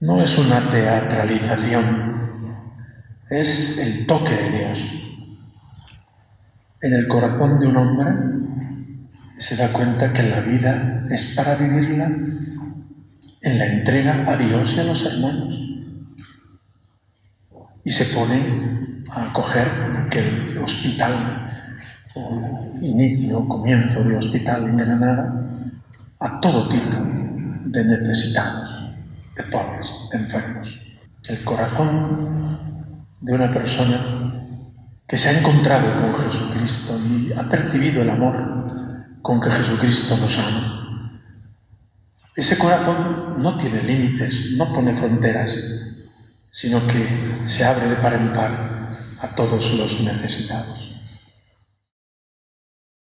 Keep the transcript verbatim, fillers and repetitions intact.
no es una teatralización, es el toque de Dios en el corazón de un hombre. Se da cuenta que la vida es para vivirla en la entrega a Dios y a los hermanos. Y se pone a acoger en aquel hospital, o inicio, comienzo de hospital en Granada, a todo tipo de necesitados, de pobres, de enfermos. El corazón de una persona que se ha encontrado con Jesucristo y ha percibido el amor con que Jesucristo nos ama. Ese corazón no tiene límites, no pone fronteras, sino que se abre de par en par a todos los necesitados.